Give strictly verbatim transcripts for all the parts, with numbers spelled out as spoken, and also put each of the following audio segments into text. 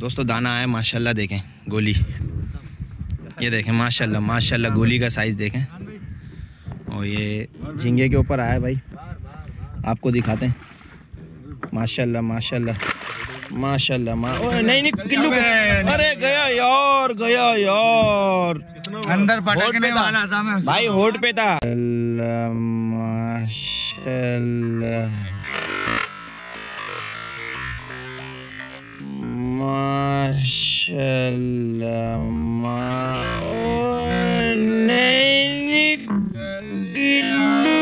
दोस्तों दाना आया माशाल्लाह, देखें गोली, ये देखें माशाल्लाह माशाल्लाह गोली का साइज़ देखें। और ये झींगे के ऊपर आया भाई, आपको दिखाते हैं। माशाल्लाह माशाल्लाह माशाल्लाह मा... ओए नहीं नहीं किल्लू, अरे गया यार, गया यार, अंदर पटकने वाला था मैं भाई, होठ पे था। माशाल्लाह माशाल्लाह मा... नहीं किल्लू,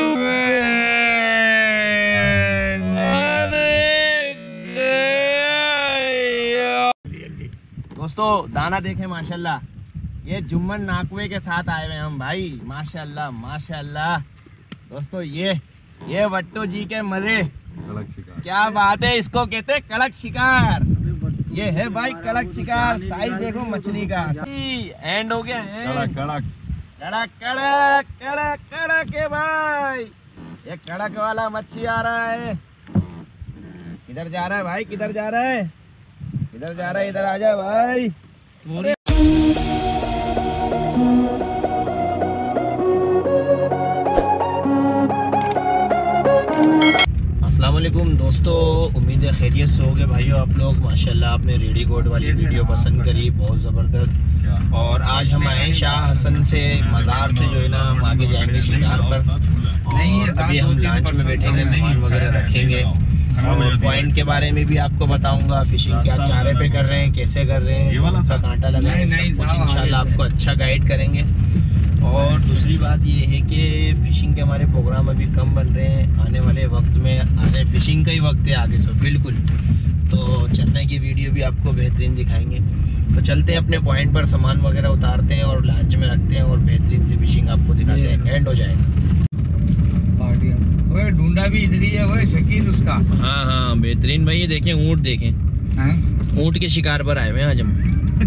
दोस्तों दाना देखें माशाल्लाह, ये जुम्मन नाकवे के साथ आए हुए हम भाई, माशाल्लाह माशाल्लाह। दोस्तों ये ये वट्टू जी के मजे, क्या बात है, इसको कहते हैं कड़क शिकार। ये है भाई कड़क शिकार, साइज देखो मछली का, एंड हो गया, कड़क कड़क कड़क कड़क कड़क कड़क है भाई। ये कड़क वाला मच्छी आ रहा है, किधर जा रहा है भाई, किधर जा रहा है, इधर जा रहा है, इधर आ जा भाई। अस्सलाम वालेकुम दोस्तों, उम्मीद है खैरियत से होगे भाइयों आप लोग। माशाल्लाह आपने रेडी गोड वाली वीडियो पसंद करी, बहुत ज़बरदस्त। और आज हम आए शाह हसन से मज़ार से, जो है ना हम आगे जाएंगे शिकार पर। और अभी हम लॉन्च में बैठेंगे, सामान वगैरह रखेंगे और पॉइंट के बारे में भी आपको बताऊंगा। फिशिंग क्या चारे पे कर रहे हैं, कैसे कर रहे हैं, कौन सा कांटा लगाएं, सब कुछ इंशाल्लाह आपको अच्छा गाइड करेंगे। और दूसरी बात ये है कि फ़िशिंग के हमारे प्रोग्राम अभी कम बन रहे हैं, आने वाले वक्त में आने फ़िशिंग का ही वक्त है आगे से बिल्कुल, तो चलने की वीडियो भी आपको बेहतरीन दिखाएंगे। तो चलते हैं अपने पॉइंट पर, सामान वगैरह उतारते हैं और लॉन्च में रखते हैं और बेहतरीन सी फ़िशिंग आपको दिखाते हैं, एंड हो जाएगा। वो ढूंढा भी इधर ही है, वो शकील उसका। हाँ हाँ बेहतरीन भाई, ये देखें ऊँट, देखें ऊँट के शिकार पर आए हुए हैं आज हम।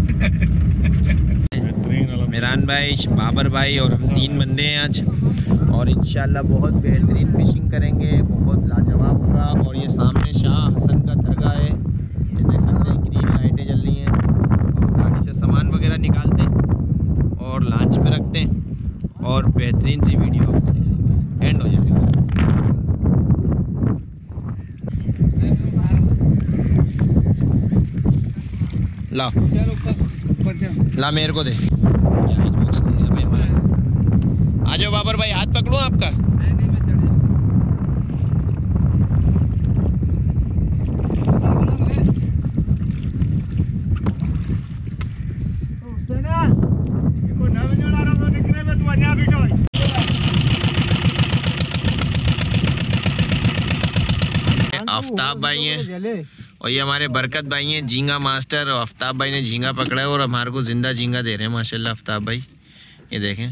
मेरान भाई, बाबर भाई और हम तीन बंदे हैं आज, और इंशाल्लाह बहुत बेहतरीन फिशिंग करेंगे, बहुत लाजवाब होगा। और ये सामने शाह हसन का दरगाह है, ये देख सकते हैं, ग्रीन लाइटें जल रही हैं। और गाड़ी से सामान वगैरह निकालते हैं और लॉन्च में रखते हैं और बेहतरीन सी वीडियो आपको दिखाएंगे, एंड हो जाएगा। ला ला मेरे को दे, आ जाओ बाबर भाई, हाथ पकड़ो आपका। आफ्ताब भाई हैं और ये हमारे बरकत भाई हैं, झींगा मास्टर। और आफ्ताब भाई ने झींगा पकड़ा है और हमारे को जिंदा झींगा दे रहे हैं माशाल्लाह आफ्ताब भाई। ये देखें,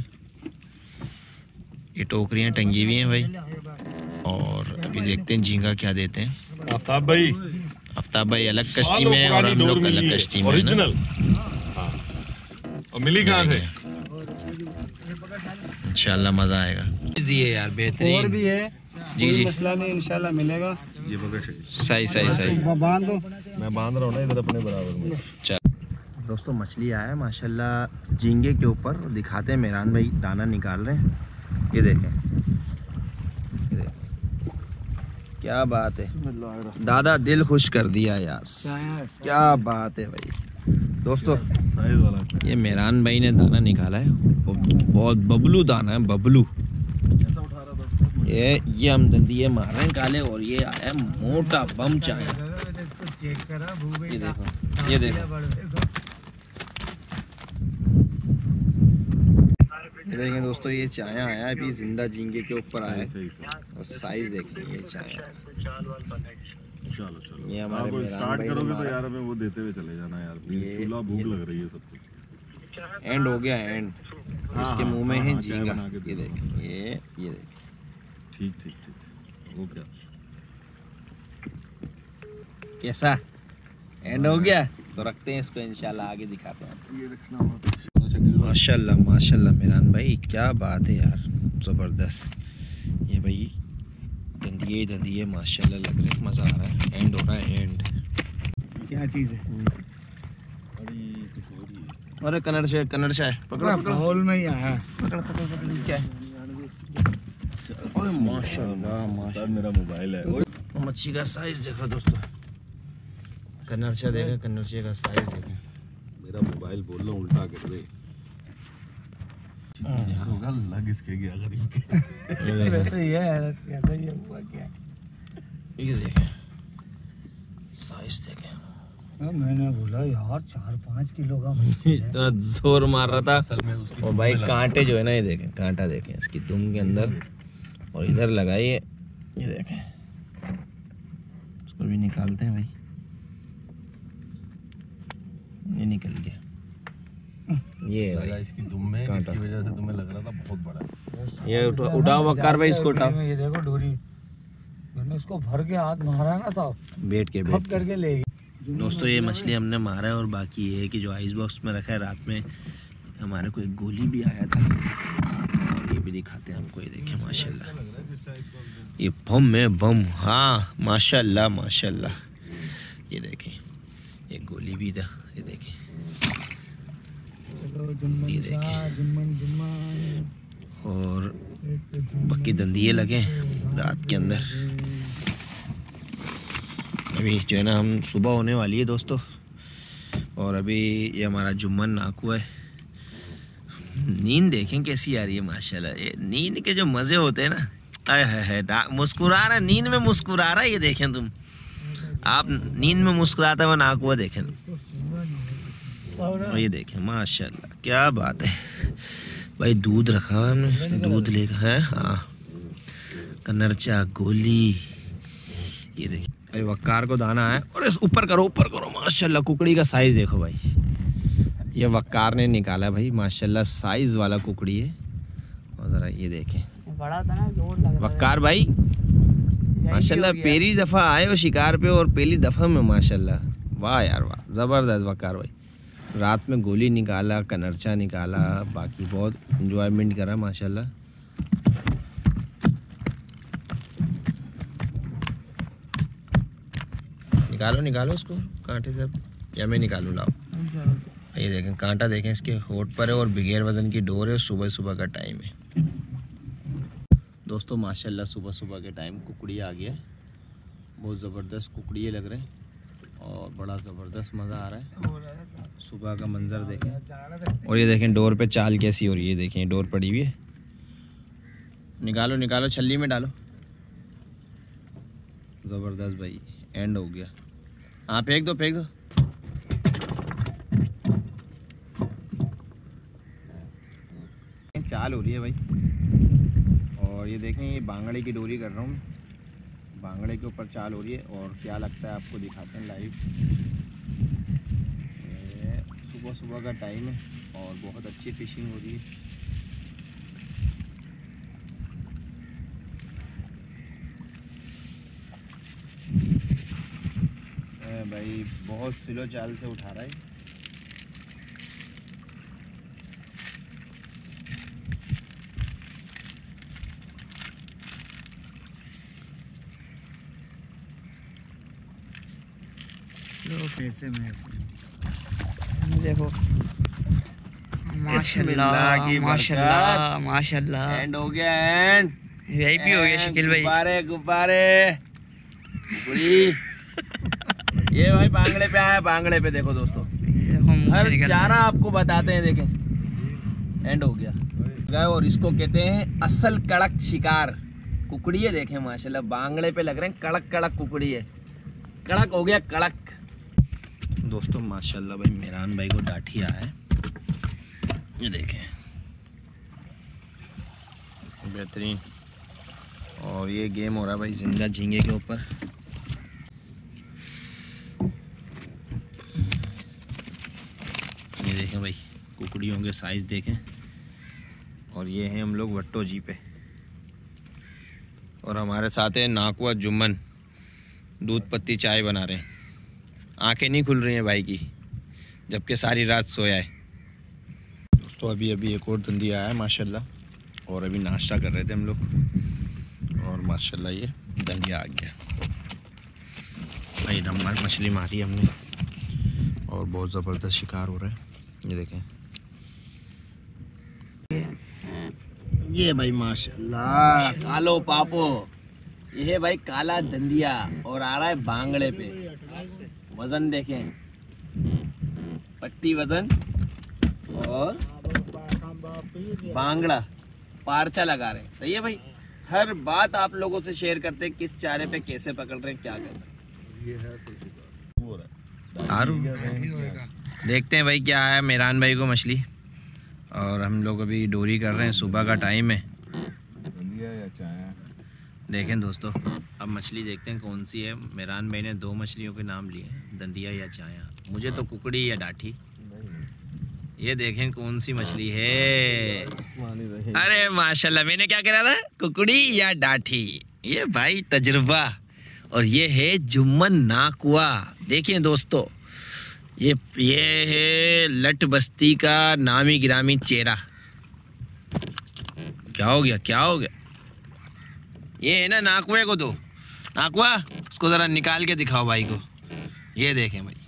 ये टोकरियाँ टंगी हुई हैं भाई, और अभी देखते हैं झींगा क्या देते हैं। आफ्ताब भाई आफ्ताब भाई अलग कश्ती में और हम लोग अलग कश्ती में, ओरिजिनल। और मिली कहाँ से? इंशाल्लाह मजा आएगा। दिए यार बेहतरीन, और भी है जी जी, मसला नहीं, इंशाल्लाह मिलेगा। ये सही सही सही, बांध दो, मैं बांध रहा हूँ ना इधर अपने बराबर में। दोस्तों मछली आया है माशाल्लाह झींगे के ऊपर, दिखाते हैं। मेरान भाई दाना निकाल रहे हैं, ये देखें, ये देखें। क्या बात है दादा, दिल खुश कर दिया यार, क्या बात है भाई। दोस्तों ये मेरान भाई ने दाना निकाला है, बहुत बबलू दाना है, बबलू। ये ये हम दंदिये मार रहे हैं काले, और ये आया मोटा बम चाया। ये देखो, ये देखो, ये देखें दोस्तों, ये चाया आया अभी जिंदा झींगे के ऊपर आया है, और साइज देखें ये चाया। ये हमारे स्टार्ट करोगे तो यार हमें वो देते हुए चले जाना यार, चूल्हा भूख लग रही है सबको। एंड हो गया, एंड इसके मुंह में है झींगा, ये देखें, ये ये देखें। ठीक ठीक ठीक, वो क्या कैसा एंड हो गया, तो रखते हैं इसको, इंशाल्लाह आगे दिखाते हैं। ये देखना माशाल्लाह माशाल्लाह मेरान भाई, क्या बात है यार, ज़बरदस्त। ये भाई धंधिये धंधिये माशाल्लाह लग रहे हैं, मज़ा आ रहा है। एंड हो रहा है, एंड क्या चीज़ है, अरे कन्नड़ से कन्नड़ से है, पकड़ो पकड़ो, हॉल में ही आया। पकड़ पकड़ पकड़, क्या है? ओए माशाल्लाह माशाल्लाह, मेरा मोबाइल है। मच्छी का साइज देखो दोस्तों, कन्नड़ से देखें, कन्नड़ से का साइज देखें। मेरा मोबाइल बोल रहा उल्टा कर दे होगा, लग इसके गया गरीब के। ये देखें साइज देखें। मैंने बोला यार चार पाँच किलो का इतना जोर मार रहा था। और भाई कांटे जो है ना, ये देखें कांटा देखें इसकी दुम के अंदर, और इधर लगाइए, ये देखें। इसको भी निकालते हैं भाई, ये निकल गया। ये लगा इसकी दुम में, इसकी वजह से तुम्हें लग रहा था बहुत बड़ा। ये उठा, उठाओ वक्कार भाई, इसको उठाओ। ये देखो डोरी, मैंने उसको भर के हाथ मारा ना साहब, बैठ के खप बैठ करके ले गई। दोस्तों ये मछली हमने मारा है, और बाकी ये है कि जो आइस बॉक्स में रखा है, रात में हमारे को एक गोली भी आया था, ये भी दिखाते हैं हमको। ये देखें माशाल्लाह, ये बम में बम, हाँ माशाल्लाह माशाल्लाह। ये देखें एक गोली भी था, ये देखें, ये देखें। और पक्की दंदिये लगे रात के अंदर। अभी जो है ना, हम सुबह होने वाली है दोस्तों, और अभी ये हमारा जुम्मन नाकू है। नींद देखें कैसी आ रही है माशाल्लाह। ये नींद के जो मज़े होते हैं ना, आए है, है मुस्कुरा रहा, नींद में मुस्कुरा रहा है। ये देखें तुम, आप नींद में मुस्कुराता हुआ नाकू देखें, और ये देखें माशाल्लाह, क्या बात है भाई। दूध रखा हुआ हमने, दूध लेकर है, हाँ कन्नरचा गोली। ये देखिए भाई, वक्कार को दाना है, और ऊपर करो ऊपर करो, माशाल्लाह कुकड़ी का साइज देखो भाई। ये वक्कार ने निकाला भाई, माशाल्लाह साइज वाला कुकड़ी है। और जरा ये देखें, बड़ा था ना, जोर लग रहा वक्कार भाई माशाल्लाह पहली दफ़ा आए हो शिकार पे, और पहली दफ़ा में माशाल्लाह, वाह यार वाह, ज़बरदस्त वक्कार भाई। रात में गोली निकाला, कन्नरचा निकाला, बाकी बहुत इंजॉयमेंट करा माशाल्लाह। निकालो निकालो उसको कांटे से, या मैं निकालूँ, लाओ। ये देखें कांटा देखें इसके होठ पर है, और बगैर वजन की डोर है, सुबह सुबह का टाइम है दोस्तों। माशाल्लाह सुबह सुबह के टाइम कुकड़ी आ गया है, बहुत ज़बरदस्त कुकड़ी लग रहे हैं, और बड़ा ज़बरदस्त मज़ा आ रहा है। सुबह का मंजर देखें, और ये देखें डोर पे चाल कैसी हो रही है, देखें डोर पड़ी हुई है। निकालो निकालो, छल्ली में डालो। ज़बरदस्त भाई, एंड हो गया। हाँ फेंक दो फेंक दो। चाल हो रही है भाई, और ये देखें ये बांगड़े की डोरी कर रहा हूँ, बांगड़े के ऊपर चाल हो रही है, और क्या लगता है आपको दिखाते हैं लाइव। सुबह सुबह का टाइम है, और बहुत अच्छी फिशिंग हो रही है। भाई बहुत स्लो चाल से उठा रहा है। कैसे में देखो, माशाल्लाह माशाल्लाह माशाल्लाह, एंड हो गया, एंड वीआईपी हो गया शकील भाई। गुब्बारे गुब्बारे ये भाई बांगड़े पे आया, बांगड़े पे देखो दोस्तों, हर चारा आपको बताते हैं। देखें एंड हो गया, और इसको कहते हैं असल कड़क शिकार कुकड़ी है। देखें माशाल्लाह बांगड़े पे लग रहे हैं, कड़क कड़क कुकड़ी है, कड़क हो गया कड़क दोस्तों माशाल्लाह। भाई मेहरान भाई को डाठी आया है, ये देखें बेहतरीन। और ये गेम हो रहा है भाई जिंदा झींगे के ऊपर। ये देखें भाई कुकड़ियों के साइज देखें, और ये हैं हम लोग वट्टो जी पे, और हमारे साथ है नाकुआ जुम्मन, दूध पत्ती चाय बना रहे हैं। आंखें नहीं खुल रही हैं भाई की, जबकि सारी रात सोया है दोस्तों। अभी अभी एक और धंधी आया है माशाल्लाह, और अभी नाश्ता कर रहे थे हम लोग, और माशाल्लाह ये धंधिया आ गया भाई। नंबर मछली मारी हमने, और बहुत ज़बरदस्त शिकार हो रहा है। ये देखें, ये भाई माशाल्लाह कालो पापो, ये है भाई काला धंधिया और आ रहा है बांगड़े पे। वजन देखें, पट्टी वजन और बांगड़ा पारचा लगा रहे हैं। सही है भाई, हर बात आप लोगों से शेयर करते हैं, किस चारे पे कैसे पकड़ रहे हैं, क्या कर रहे हैं। आरू देखते हैं भाई क्या है मेहरान भाई को मछली। और हम लोग अभी डोरी कर रहे हैं, सुबह का टाइम है। देखें दोस्तों, अब मछली देखते हैं कौन सी है। मेहरान भाई ने दो मछलियों के नाम लिए, दंदिया या चाया। मुझे तो कुकड़ी या डाठी। ये देखें कौन सी मछली है। अरे माशाल्लाह, मैंने क्या कह रहा था, कुकड़ी या डाठी। ये भाई तजुर्बा। और ये है जुम्मन नाकुआ। देखिए दोस्तों, ये ये है लट बस्ती का नामी गिरामी चेहरा। क्या हो गया, क्या हो गया? ये है ना नाकुए को, तो नाकुआ इसको जरा निकाल के दिखाओ भाई को। ये देखें भाई,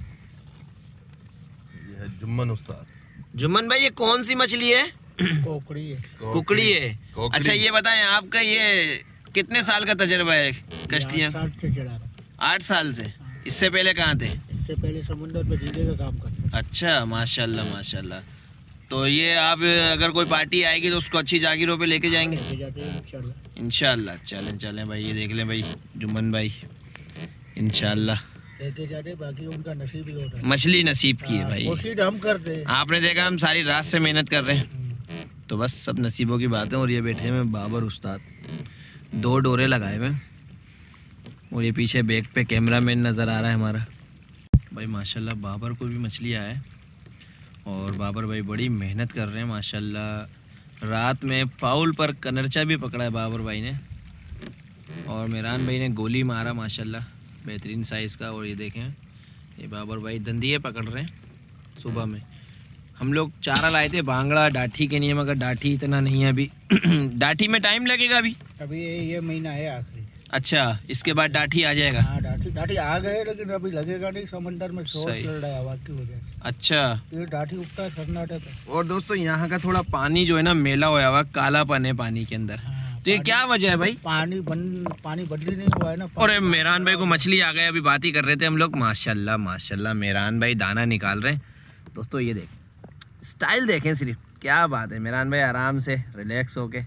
ये है जुम्मन उस्ताद। जुम्मन भाई, ये कौन सी मछली है? कोकड़ी है। कुकड़ी है। अच्छा ये बताएं, आपका ये कितने साल का तजर्बा है कश्तियाँ? आठ साल से। इससे पहले कहाँ थे? इससे पहले समुद्र में झींगे का काम करते। अच्छा माशाल्लाह माशाल्लाह। तो ये आप अगर कोई पार्टी आएगी तो उसको अच्छी जागीरों पे लेके जाएंगे इंशाल्लाह। चलें चलें भाई, ये देख लें भाई जुम्मन भाई, इंशाल्लाह लेके जाते, बाकी उनका नसीब ही होता है। मछली नसीब की है भाई, कोशिश हम करते हैं। आपने देखा हम सारी रात से मेहनत कर रहे हैं, तो बस सब नसीबों की बात है। और ये बैठे में बाबर उस्ताद, दो डोरे लगाए हुए, और ये पीछे बैक पे कैमरामैन नज़र आ रहा है हमारा भाई। माशाल्लाह बाबर को भी मछली आया है, और बाबर भाई बड़ी मेहनत कर रहे हैं माशाल्लाह। रात में फाउल पर कनरचा भी पकड़ा है बाबर भाई ने, और मेहरान भाई ने गोली मारा माशाल्लाह, बेहतरीन साइज़ का। और ये देखें, ये बाबर भाई दंदिये पकड़ रहे हैं। सुबह में हम लोग चारा लाए थे बांगड़ा डाठी के लिए, मगर डाठी इतना नहीं है अभी। डाठी में टाइम लगेगा अभी, अभी ये महीना है आखिरी। अच्छा, इसके बाद डाठी आ जाएगा। हाँ, डाठी डाठी आ गए, लेकिन अभी लगेगा नहीं, समंदर में शोर चल रहा है हवा की वजह से। अच्छा, ये डाठी उगता है कर्नाटक में। और दोस्तों यहाँ का थोड़ा पानी जो है ना मेला होया हुआ, कालापन है पानी के अंदर। हाँ, तो ये क्या वजह है भाई? पानी बन पानी बदली नहीं हुआ है ना। और मेहरान भाई को मछली आ गए, अभी बात ही कर रहे थे हम लोग। माशाल्लाह माशाल्लाह, मेहरान भाई दाना निकाल रहे हैं। दोस्तों ये देखें, स्टाइल देखें सिर्फ, क्या बात है। मेहरान भाई आराम से रिलैक्स होके।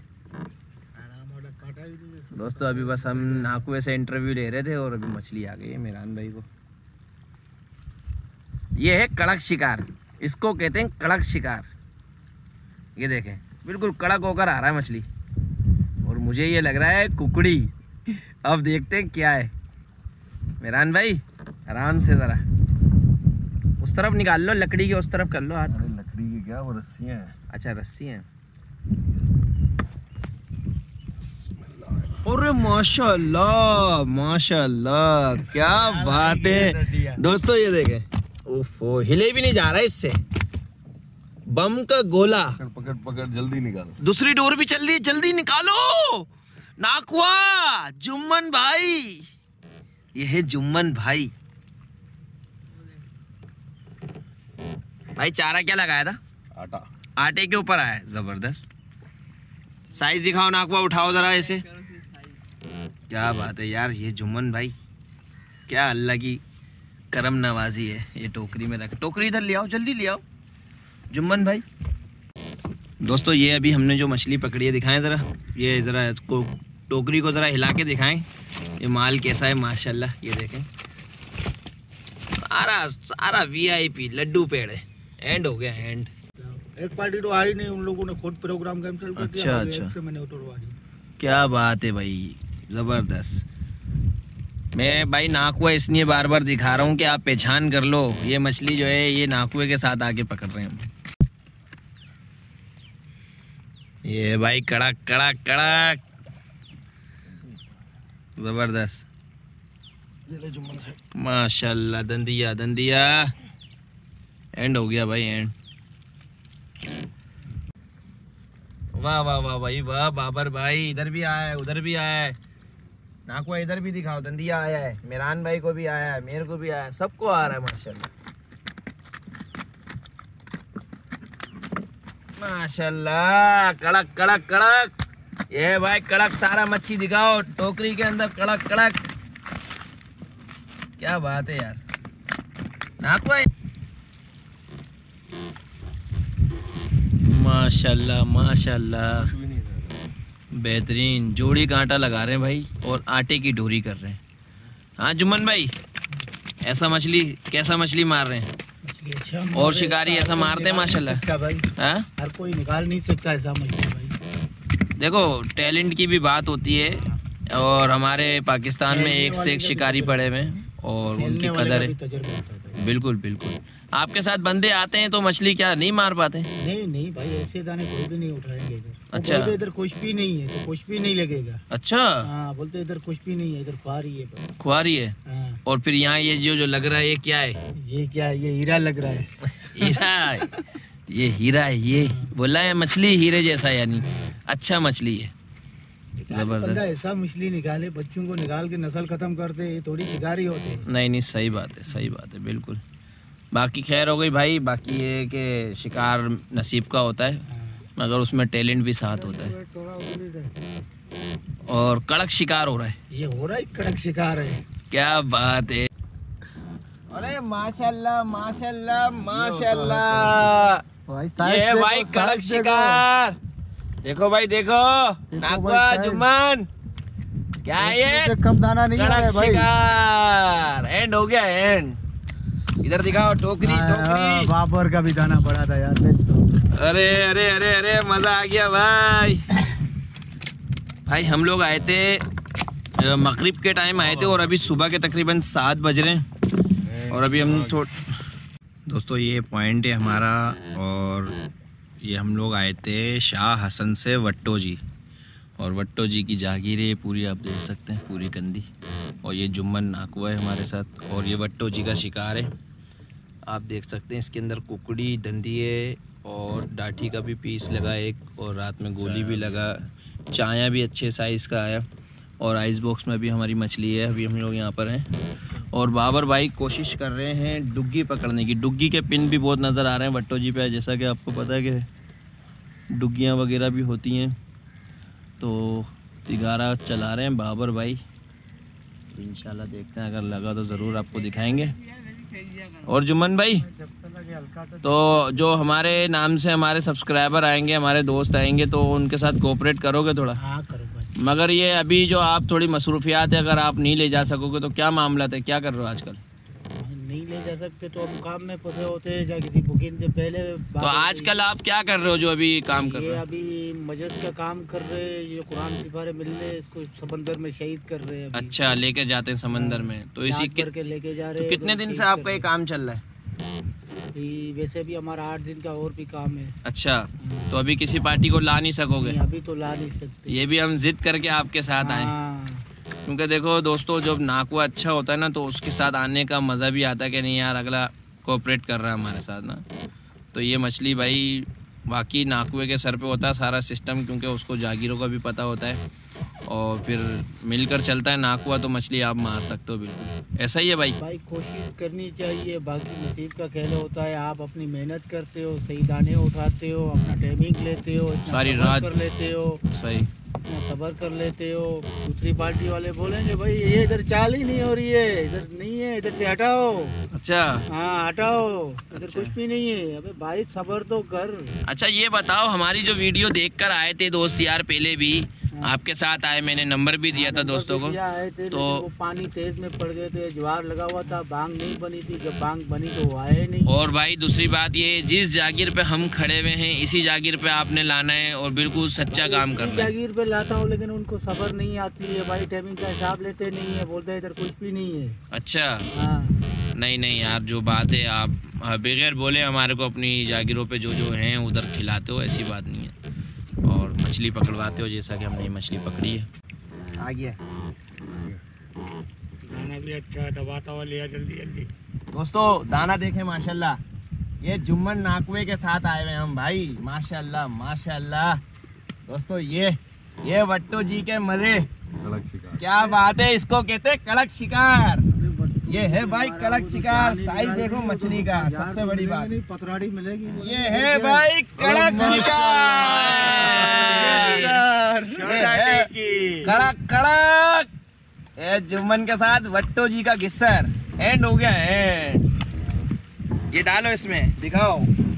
दोस्तों अभी बस हम नाकुए से इंटरव्यू ले रहे थे, और अभी मछली आ गई है मेहरान भाई को। ये है कड़क शिकार, इसको कहते हैं कड़क शिकार। ये देखें, बिल्कुल कड़क होकर आ रहा है मछली, और मुझे ये लग रहा है कुकड़ी। अब देखते हैं क्या है। मेहरान भाई आराम से ज़रा उस तरफ निकाल लो, लकड़ी के उस तरफ कर लो हाथ। लकड़ी की क्या, वो रस्सियाँ हैं। अच्छा रस्सी हैं। अरे माशाल्लाह माशाल्लाह, क्या बात है दोस्तों। ये देखें, ओफो, हिले भी नहीं जा रहा है इससे। बम का गोला। पकड़ पकड़ पकड़, जल्दी निकाल। दूसरी डोर भी चल रही है, जल्दी निकालो। नाकुआ जुम्मन भाई, ये है जुम्मन भाई। भाई चारा क्या लगाया था? आटा। आटे के ऊपर आया, जबरदस्त। साइज दिखाओ नाकुआ, उठाओ जरा ऐसे। क्या बात है यार, ये जुम्मन भाई क्या अल्लाह की करम नवाजी है। ये टोकरी में रख, टोकरी इधर ले आओ, जल्दी ले आओ जुम्मन भाई। दोस्तों ये अभी हमने जो मछली पकड़ी है, दिखाएं ज़रा। ये ज़रा इसको, टोकरी को ज़रा हिला के दिखाएं, ये माल कैसा है माशाल्लाह। ये देखें, सारा सारा वीआईपी लड्डू पेड़ है। एंड हो गया, एंड। एक पार्टी तो आई नहीं, उन लोगों ने खुद प्रोग्राम कैंसिल कर दिया। अच्छा अच्छा, मैंने उतरवा दी। क्या बात है भाई, ज़बरदस्त। मैं भाई नाकुआ इसलिए बार बार दिखा रहा हूँ कि आप पहचान कर लो, ये मछली जो है ये नाकुए के साथ आके पकड़ रहे हैं हम। ये भाई कड़क कड़क कड़क, जबरदस्त माशाल्लाह। दंदिया दंदिया, एंड हो गया भाई, एंड। वाह वाह वाह भाई वाह, बाबर भाई इधर भी आया है, उधर भी आया है। नाकुआ इधर भी दिखाओ, दंदिया आया है, मेहरान भाई को भी आया है, मेरे को भी आया है, सबको आ रहा है माशाल्लाह। माशाल्लाह, कड़क कड़क कड़क। ये भाई कड़क सारा मच्छी दिखाओ, टोकरी के अंदर कड़क कड़क। क्या बात है यार, नाकुआ। माशाल्लाह माशाल्लाह, बेहतरीन जोड़ी का आटा लगा रहे हैं भाई और आटे की डोरी कर रहे हैं। हाँ जुम्मन भाई, ऐसा मछली कैसा मछली मार रहे हैं? अच्छा, और शिकारी ऐसा मारते हैं माशाल्लाह भाई। हाँ, हर कोई निकाल नहीं सकता ऐसा मछली भाई। देखो टैलेंट की भी बात होती है और हमारे पाकिस्तान में एक से एक शिकारी पड़े हुए हैं और उनकी कदर है। बिल्कुल बिल्कुल। आपके साथ बंदे आते हैं तो मछली क्या नहीं मार पाते? नहीं नहीं भाई, ऐसे दाने कोई भी नहीं उठाएंगे इधर। अच्छा, इधर कुछ भी नहीं है तो कुछ भी नहीं लगेगा। अच्छा हाँ, बोलते इधर कुछ भी नहीं है, इधर खुआरी है। खुआरी है। हाँ। और फिर यहाँ ये जो जो लग रहा है ये क्या है? ये क्या है? ये हीरा लग रहा है। हीरा, ये हीरा है। ये बोला है मछली हीरे जैसा, यानी अच्छा मछली है। जबरदस्त। ऐसा मछली निकाले, बच्चों को निकाल के नस्ल खत्म करते, ये थोड़ी शिकारी होते हैं। नहीं नहीं, सही बात है, सही बात है, बिल्कुल। बाकी खैर हो गई भाई, बाकी ये कि शिकार नसीब का होता है, मगर उसमें टैलेंट भी साथ होता है। और कड़क शिकार हो रहा है, ये हो रहा है कड़क शिकार है। क्या बात है। अरे माशाल्लाह माशाल्लाह माशाल्लाह, ये भाई कड़क शिकार। देखो भाई देखो, नाकुआ जुम्मन, क्या है ये? कम दाना नहीं कड़क भाई। शिकार एंड हो गया, एंड। इधर दिखाओ टोकरी टोकरी। बाबर का भी दाना पड़ा था यार। अरे अरे अरे अरे, मजा आ गया भाई। भाई हम लोग आए थे मगरिब के टाइम आए थे और अभी सुबह के तकरीबन सात बज रहे हैं और अभी हम थोड़ा, दोस्तों ये पॉइंट है हमारा और ये हम लोग आए थे शाह हसन से वट्टो जी, और वट्टो जी की जागीर है पूरी, आप देख सकते हैं पूरी कंदी। और ये जुम्मन नाकुआ है हमारे साथ और ये वट्टो जी का शिकार है, आप देख सकते हैं। इसके अंदर कुकड़ी धंधी है और डाठी का भी पीस लगा एक, और रात में गोली भी लगा, चाया भी अच्छे साइज़ का आया, और आइस बॉक्स में भी हमारी मछली है। अभी हम लोग यहाँ पर हैं और बाबर भाई कोशिश कर रहे हैं डुग्गी पकड़ने की। डुग्गी के पिन भी बहुत नज़र आ रहे हैं वट्टो जी पे, जैसा कि आपको पता है कि डुग्गियाँ वगैरह भी होती हैं। तो तिगारा चला रहे हैं बाबर भाई, इंशाल्लाह देखते हैं, अगर लगा तो ज़रूर आपको दिखाएंगे। और जुम्मन भाई, तो जो हमारे नाम से हमारे सब्सक्राइबर आएंगे, हमारे दोस्त आएंगे, तो उनके साथ कोऑपरेट करोगे थोड़ा? हाँ करो भाई। मगर ये अभी जो आप थोड़ी मसरूफियात है, अगर आप नहीं ले जा सकोगे तो क्या मामला है, क्या कर रहे हो आजकल? नहीं ले जा सकते तो हम काम में फंसे होते हैं, या किसी बुकिंग से पहले। तो आजकल आप क्या कर रहे हो जो अभी काम कर रहे ये हो? अभी मस्जिद का काम कर रहे हैं, ये कुरान सिपारे मिल रहे हैं, इसको समंदर में शहीद कर रहे हैं अभी। अच्छा, लेके जाते हैं समंदर में, तो इसी के, करके लेके जा रहे तो हैं। कितने दिन से आपका ये काम चल रहा है? ये वैसे भी हमारा आठ दिन का और भी काम है। अच्छा, तो अभी किसी पार्टी को ला नहीं सकोगे? नहीं, अभी तो ला नहीं सकते। ये भी हम जिद करके आपके साथ आए, हाँ। क्योंकि देखो दोस्तों, जब नाकुआ अच्छा होता है ना तो उसके साथ आने का मज़ा भी आता है कि नहीं यार, अगला कोऑपरेट कर रहा है हमारे साथ ना। तो ये मछली भाई वाकई नाकुए के सर पे होता है सारा सिस्टम, क्योंकि उसको जागीरों का भी पता होता है और फिर मिलकर चलता है नाकुआ, तो मछली आप मार सकते हो बिल्कुल। ऐसा ही है भाई। भाई कोशिश करनी चाहिए, बाकी नसीब का खेल होता है। आप अपनी मेहनत करते हो, सही दाने उठाते हो, अपना टाइमिंग लेते हो, सारी रात कर लेते हो, सही सबर कर लेते हो। दूसरी पार्टी वाले बोलेंगे भाई ये इधर चाल ही नहीं हो रही है, इधर नहीं है, इधर से हटाओ। अच्छा हाँ हटाओ, इधर अच्छा। कुछ भी नहीं है। अबे भाई सबर तो कर। अच्छा, ये बताओ, हमारी जो वीडियो देखकर आए थे दोस्त यार, पहले भी आपके साथ आए, मैंने नंबर भी दिया था दोस्तों को, आए थे, तो वो पानी तेज में पड़ गए थे, ज्वार लगा हुआ था, बांग नहीं बनी थी। जब बांग बनी तो वो आए नहीं। और भाई दूसरी बात ये, जिस जागीर पे हम खड़े हुए हैं इसी जागीर पे आपने लाना है और बिल्कुल सच्चा काम करना है। जागीर पे लाता हूँ, लेकिन उनको सबर नहीं आती है भाई, टाइमिंग का हिसाब लेते नहीं है, बोलते हैं इधर कुछ भी नहीं है। अच्छा, हाँ। नहीं नहीं यार, जो बात है आप बगैर बोले हमारे को अपनी जागीरों पे जो जो हैं उधर खिलाते हो, ऐसी बात नहीं है, और मछली पकड़वाते हो, जैसा कि हमने ये मछली पकड़ी है। आ गया खाना भी अच्छा दबाता हुआ लिया जल्दी जल्दी। दोस्तों दाना देखें माशाल्लाह, ये जुम्मन नाकुए के साथ आए हुए हम भाई, माशाल्लाह माशाल्लाह। दोस्तों ये ये वट्टो जी के मजे, कड़क शिकार। क्या बात है, इसको कहते हैं कड़क शिकार। ये है भाई कड़क शिकार, साइज देखो मछली का, सबसे बड़ी बात पतराड़ी मिलेगी। ये है भाई कड़क शिकार, कड़क कड़क। ए जुम्मन के साथ वट्टो जी का गिस्सर एंड हो गया एंड। ये डालो इसमें, दिखाओ।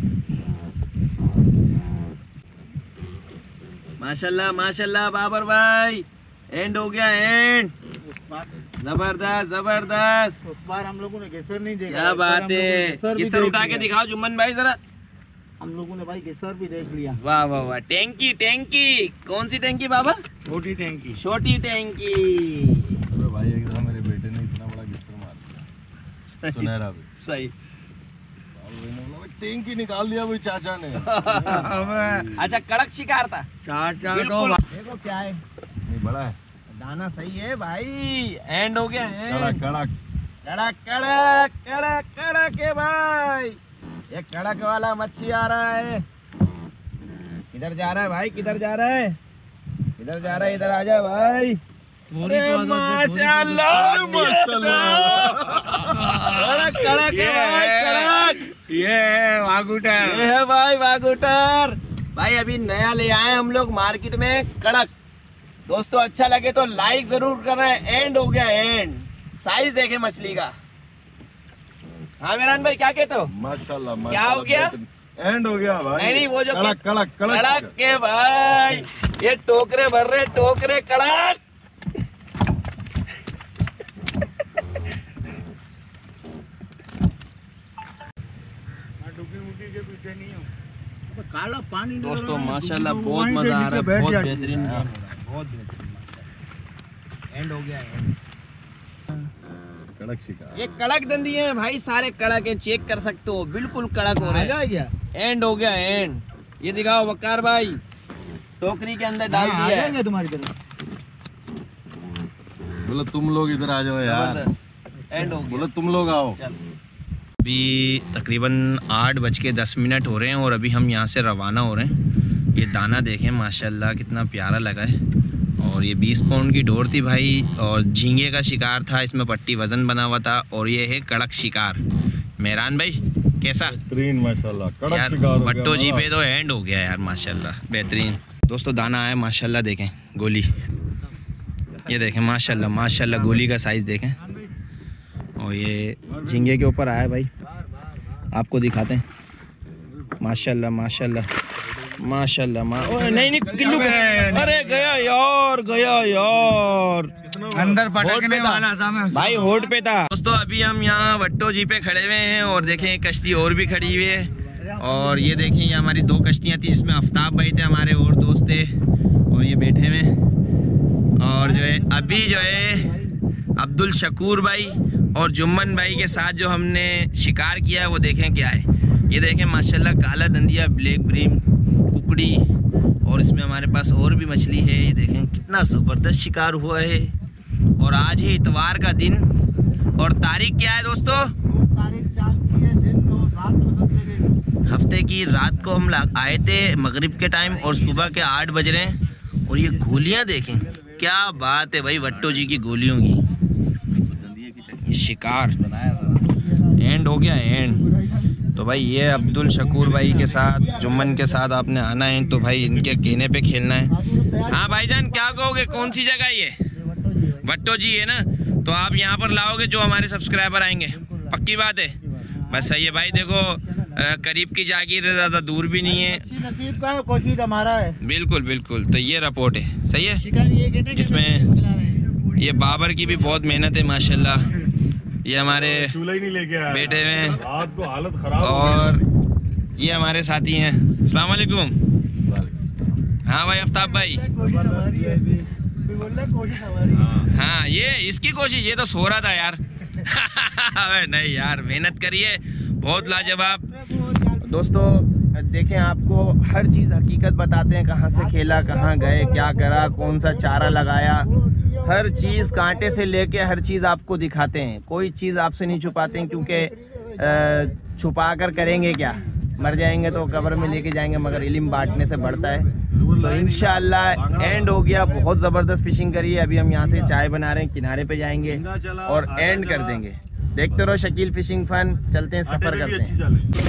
माशाल्लाह माशाल्लाह बाबर भाई, एंड हो गया एंड। जबरदस्त जबरदस्त। उस बार हम लोगों ने गेसर नहीं देखा। क्या बात है, गेसर उठा के दिखाओ जुम्मन भाई जरा। हम लोगों ने भाई गेसर भी देख लिया। वाह वाह वाह। टैंकी टैंकी, कौन सी टैंकी बाबा? छोटी टैंकी। छोटी टैंकी। अरे भाई एक दफा मेरे बेटे ने इतना बड़ा गिफ्ट मार दिया, सुनहरा भी। सही। टैंकी निकाल दिया वो चाचा ने। अच्छा कड़क शिकार था। चाचा बिल्कुल। देखो क्या है, नहीं बड़ा है, दाना सही है भाई। एंड हो गया है। कड़क कड़क कड़क कड़क कड़क कड़क है भाई। ये कड़क वाला मच्छी आ रहा है। किधर जा रहा है भाई, किधर जा रहा है, किधर जा रहा है? इधर आ जा भाई। अरे माशाल्लाह माशाल्लाह, कड़क कड़क है भाई, कड़क। ये वागुटर। ये है भाई वागुटर भाई। अभी नया ले आए हम लोग मार्केट में कड़क। दोस्तों अच्छा लगे तो लाइक जरूर करना है। एंड हो गया एंड। साइज देखे मछली का। हाँ मेरान भाई क्या कहते हो? माशाल्लाह माशाल्लाह। क्या हो गया? एंड हो गया भाई। नहीं नहीं, वो जो कड़क कड़क कड़क कड़क के भाई, ये टोकरे भर रहे, टोकरे कड़क। काला पानी। दोस्तों माशाल्लाह बहुत मजा आ रहा है, बहुत बेहतरीन, बहुत बेहतरीन। एंड हो गया एंड। कड़क शिकार। ये कड़क दंदी है भाई, सारे कड़क है, चेक कर सकते हो, बिल्कुल कड़क हो रहा है। एंड हो गया एंड। ये दिखाओ वकार भाई, टोकरी के अंदर डाल दिया है तुम्हारी तरफ। बोलो तुम लोग इधर आ जाओ यार। एंड हो गया। बोलो तुम लोग आओ। अभी तकरीबन आठ बज के दस मिनट हो रहे हैं और अभी हम यहाँ से रवाना हो रहे हैं। ये दाना देखें माशाल्लाह कितना प्यारा लगा है। और ये बीस पाउंड की डोर थी भाई, और झींगे का शिकार था, इसमें पट्टी वजन बना हुआ था। और ये है कड़क शिकार। मेहरान भाई कैसा? बेहतरीन माशाल्लाह, कड़क यार शिकार हो गया। बट्टो जी पे तो एंड हो गया यार माशाल्लाह, बेहतरीन। दोस्तों दाना आया माशाल्लाह, देखें गोली, ये देखें माशाल्लाह माशाल्लाह, गोली का साइज़ देखें। और ये झींगे के ऊपर आया भाई, आपको दिखाते हैं। माशाल्लाह माशाल्लाह माशाल्लाह मा... ओए नहीं नहीं किल्लू पे। अरे गया यार, गया यार, अंदर पटकने वाला था मैं भाई, होठ पे था। दोस्तों अभी हम यहाँ वट्टो जी पे खड़े हुए हैं और देखें कश्ती और भी खड़ी हुई है। और ये देखें ये हमारी दो कश्तियाँ थी, जिसमें आफ्ताब भाई थे हमारे और दोस्त थे, और ये बैठे हुए। और जो है अभी जो है अब्दुल शकूर भाई और जुम्मन भाई के साथ जो हमने शिकार किया है वो देखें क्या है। ये देखें माशाल्लाह काला दंदिया, ब्लैक ब्रीम, कुकड़ी, और इसमें हमारे पास और भी मछली है। ये देखें कितना ज़बरदस्त शिकार हुआ है। और आज है इतवार का दिन, और तारीख क्या है दोस्तों? हफ्ते की रात को हम आए थे मगरिब के टाइम, और सुबह के आठ बज रहे हैं। और ये गोलियां देखें, क्या बात है भाई वट्टो जी की गोलियों की। ये शिकार एंड हो गया एंड। तो भाई ये अब्दुल शकूर भाई के साथ, जुम्मन के साथ आपने आना है तो भाई इनके कहने पे खेलना है। हाँ भाईजान क्या कहोगे, कौन सी जगह ये? वट्टो जी है ना, तो आप यहाँ पर लाओगे जो हमारे सब्सक्राइबर आएंगे, पक्की बात है। बस सही है भाई, देखो करीब की जागीर है, ज़्यादा दूर भी नहीं है, नसीब का कोशिश हमारा है। बिल्कुल बिल्कुल। तो ये रिपोर्ट है, सही है, जिसमें ये बाबर की भी बहुत मेहनत है माशाल्लाह। ये हमारे चूल्हा ही नहीं लेके आया, बेटे में रात को हालत खराब। और ये हमारे साथी हैं। अस्सलाम वालेकुम। हाँ भाई आफ्ताब भाई। हाँ ये इसकी कोशिश, ये तो सो रहा था यार। नहीं यार मेहनत करिए, बहुत लाजवाब। दोस्तों देखें आपको हर चीज़ हकीकत बताते हैं, कहाँ से खेला, कहाँ गए, क्या करा, कौन सा चारा लगाया, हर चीज़ कांटे से लेके हर चीज़ आपको दिखाते हैं। कोई चीज़ आपसे नहीं छुपाते हैं, क्योंकि छुपा कर करेंगे क्या, मर जाएंगे तो कब्र में लेके जाएंगे, मगर इल्म बांटने से बढ़ता है। तो इंशाल्लाह एंड हो गया, बहुत ज़बरदस्त फिशिंग करी है। अभी हम यहाँ से चाय बना रहे हैं, किनारे पे जाएंगे और एंड कर देंगे। देखते रहो शकील फिशिंग फन। चलते हैं, सफर करते हैं।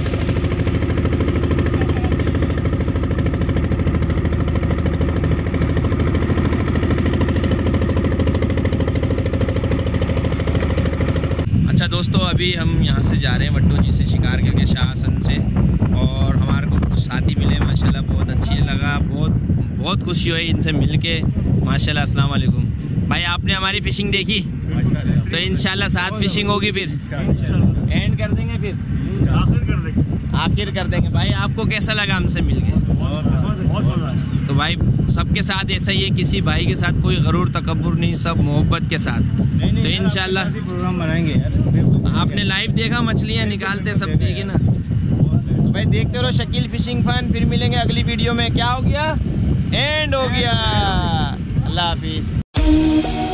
अच्छा दोस्तों, अभी हम यहाँ से जा रहे हैं वट्टो जी से शिकार करके, शाह हसन से, और हमारे को कुछ साथी मिले माशाल्लाह, बहुत अच्छी लगा, बहुत बहुत खुशी हुई इनसे मिलके माशाल्लाह। अस्सलाम वालेकुम भाई, आपने हमारी फ़िशिंग देखी तो इंशाल्लाह साथ फिशिंग होगी, फिर एंड कर देंगे, फिर आखिर कर देंगे आखिर कर देंगे भाई। आपको कैसा लगा हमसे मिलके? तो भाई सबके साथ ऐसा ही है, किसी भाई के साथ कोई गरूर तकब्बुर नहीं, सब मोहब्बत के साथ। तो इंशाल्लाह प्रोग्राम बनाएंगे यार। आपने लाइव देखा मछलियाँ निकालते, सब देखे ना। तो भाई देखते रहो शकील फिशिंग फन। फिर मिलेंगे अगली वीडियो में। क्या हो गया? एंड हो गया। अल्लाह हाफिज़।